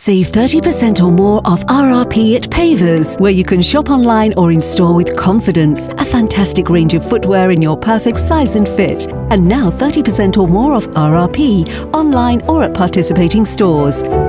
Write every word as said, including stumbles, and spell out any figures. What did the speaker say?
Save thirty percent or more off R R P at Pavers, where you can shop online or in store with confidence. A fantastic range of footwear in your perfect size and fit. And now thirty percent or more off R R P, online or at participating stores.